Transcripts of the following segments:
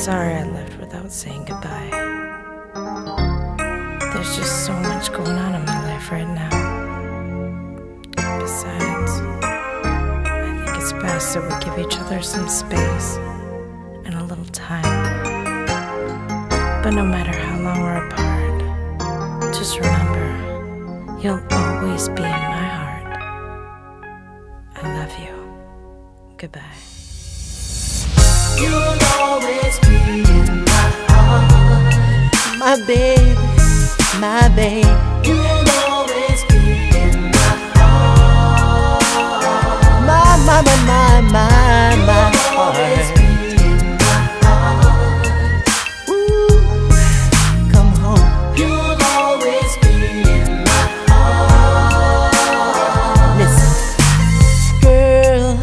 sorry I left without saying goodbye. There's just so much going on in my life right now. Besides, I think it's best that we give each other some space and a little time. But no matter how long we're apart, just remember, you'll always be in my heart. I love you. Goodbye. You'll always be in my heart. My baby, my babe. You'll always be in my heart. My heart. Always be in my heart. Ooh, come home. You'll always be in my heart. Listen, girl,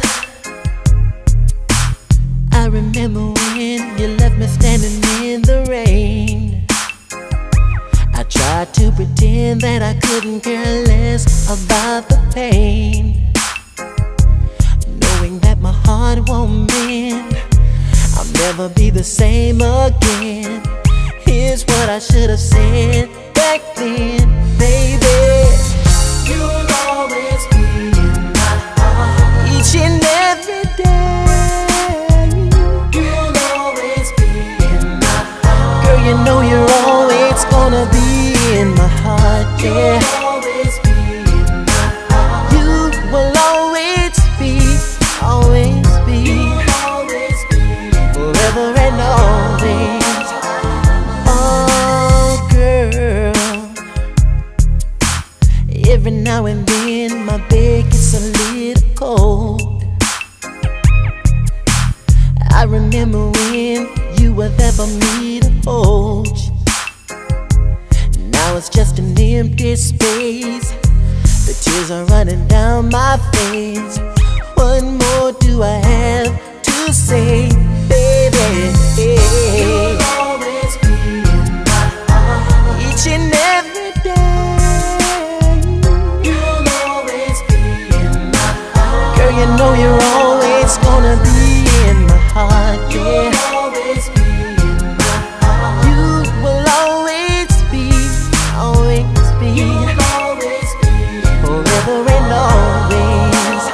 I remember when you left me standing in the rain. I tried to pretend that I couldn't care less about the pain, knowing that my heart won't mend. I'll never be the same again. Here's what I should have said back then, baby. You'll always be in my heart. Each and every day, You'll always be in my heart. girl, you know you're always gonna be in my heart, yeah. You'll always be in my heart. You will always be, always be, You'll always be forever and always. Oh, girl, every now and then my bed gets a little cold. I remember when you were there for me to hold you. Now it's just an empty space. The tears are running down my face. What more do I have to say, baby? You'll always be in my heart. Each and every day, You'll always be in my heart. girl, you know you're always gonna be in my heart, yeah. You'll always be in my heart. You will always be, always be, You'll always be forever and always.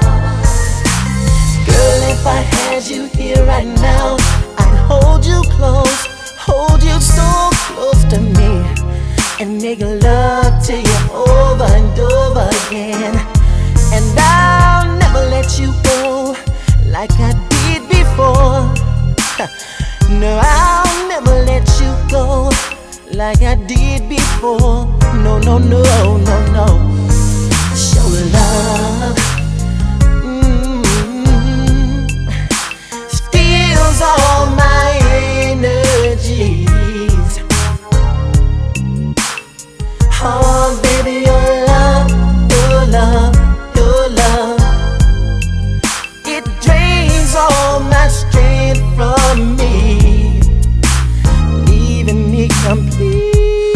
Girl, if I had you here right now, I'd hold you close, hold you so close to me, and make love to you over and over again. And I'll never let you go like I did before. No, I'll never let you go like I did before. No, no, no, no, no. Show love steals all my energies. Oh, baby, your love, your love, your love, it drains all my strength from me, leaving me complete.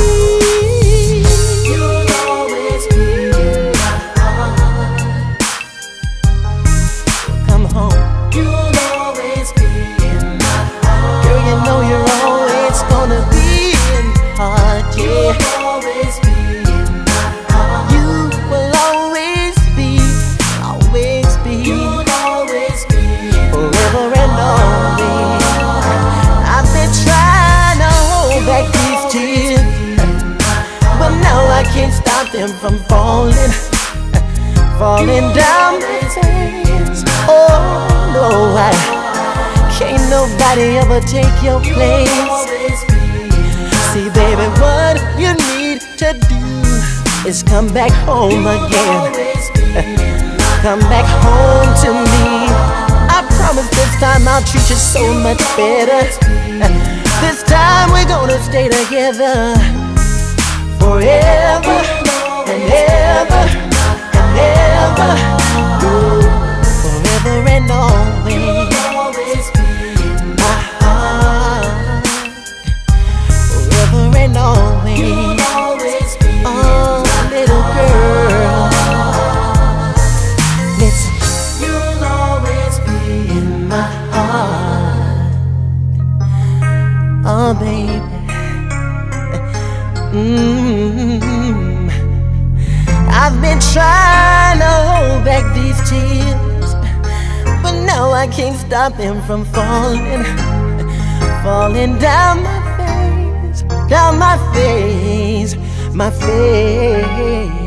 You'll always be in my heart. Come home, You'll always be in my heart. girl, you know you're always gonna be in my heart, yeah. You'll always be in my heart. You will always be, always be, You'll always be in forever and always. I've been trying to hold back these tears, but now I can't stop them from falling, falling down my face. Oh no, I can't nobody ever take your place. always be See, baby, what you need to do is come back home again. always be Come back home to me. I promise this time I'll treat you so much better. This time we're gonna stay together forever and ever and ever. Ooh, forever and always. always be in My heart, forever and always. always be Oh, little girl, listen. You'll always be in my heart. I've been trying to hold back these tears, but now I can't stop them from falling, falling down my face, down my face, my face.